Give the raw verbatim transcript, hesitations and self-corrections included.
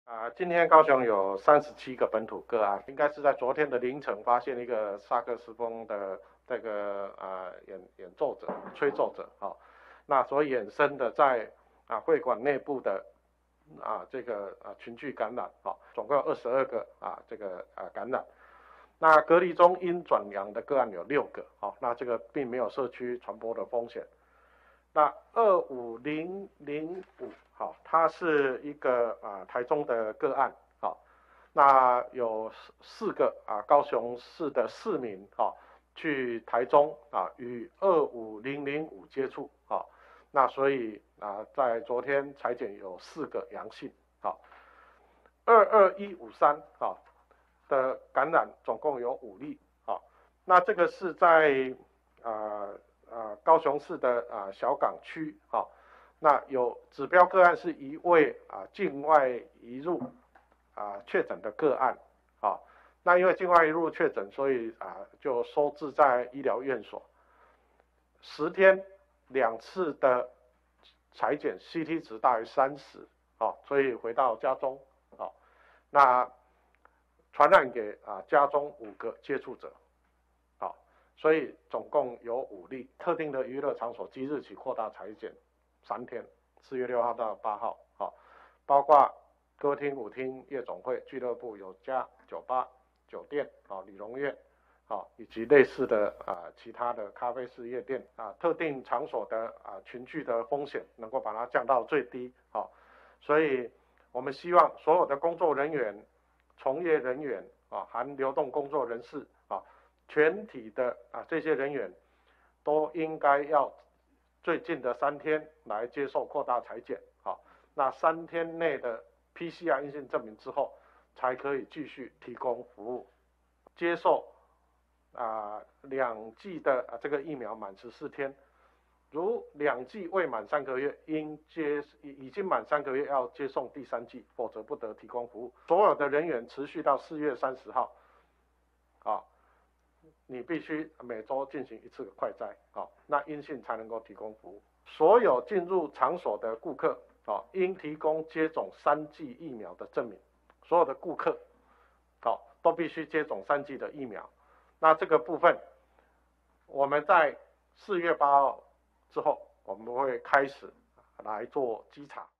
啊，今天高雄有三十七个本土个案，应该是在昨天的凌晨发现一个萨克斯风的这个啊演演奏者、吹奏者，好、哦，那所衍生的在啊会馆内部的啊这个啊群聚感染，好、哦，总共有二十二个啊这个啊感染。那隔离中因转阳的个案有六个，好、哦，那这个并没有社区传播的风险。那二五零零五，好，它是一个啊台中的个案，好，那有四个啊高雄市的市民，好，去台中啊与二五零零五接触，好，那所以啊在昨天采检有四个阳性，好，二二一五三，好的感染总共有五例，好，那这个是在啊。啊，高雄市的啊小港区，好、哦，那有指标个案是一位啊境外移入啊确诊的个案，好、哦，那因为境外移入确诊，所以啊就收治在医疗院所，十天两次的采检 C T 值大于三十，哦，所以回到家中，哦，那传染给啊家中五个接触者。所以总共有五例，特定的娱乐场所即日起扩大采检三天，四月六号到八号，好，包括歌厅、舞厅、夜总会、俱乐部、有家、酒吧、酒店、啊理容院，啊以及类似的啊其他的咖啡室、夜店啊特定场所的啊群聚的风险能够把它降到最低，好，所以我们希望所有的工作人员、从业人员啊，含流动工作人士啊。全体的啊这些人员都应该要最近的三天来接受扩大采检，好，那三天内的 P C R 阴性证明之后，才可以继续提供服务。接受啊两剂的啊这个疫苗满十四天，如两剂未满三个月，应接已经满三个月要接送第三剂，否则不得提供服务。所有的人员持续到四月三十号，啊。你必须每周进行一次的快筛，好，那阴性才能够提供服务。所有进入场所的顾客，好，应提供接种三剂疫苗的证明。所有的顾客，好，都必须接种三剂的疫苗。那这个部分，我们在四月八号之后，我们会开始来做稽查。